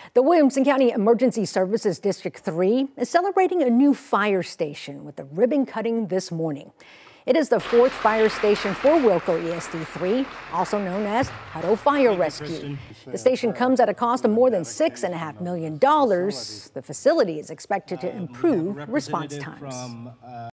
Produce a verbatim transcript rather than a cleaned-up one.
The Williamson County Emergency Services District three is celebrating a new fire station with a ribbon cutting this morning. It is the fourth fire station for Wilco E S D three, also known as Hutto Fire Rescue. The station comes at a cost of more than six and a half million dollars. The facility is expected to improve response times.